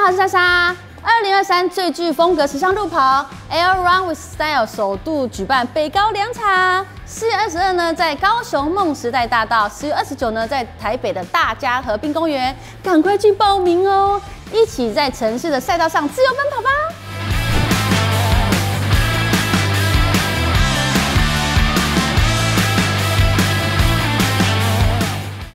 好，我是莎莎。2023最具风格时尚路跑 Air Run with Style 首度举办北高2场，4月22呢在高雄梦时代大道，10月29呢在台北的大家河滨公园，赶快去报名哦！一起在城市的赛道上自由奔跑吧！